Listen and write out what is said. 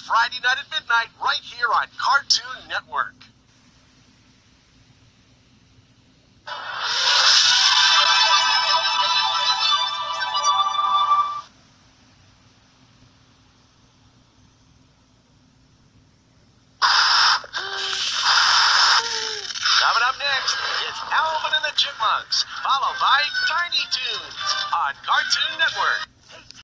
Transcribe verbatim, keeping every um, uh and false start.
Friday night at midnight right here on Cartoon Network. Coming up next, it's Alvin and the Chipmunks, followed by Tiny Toons on Cartoon Network.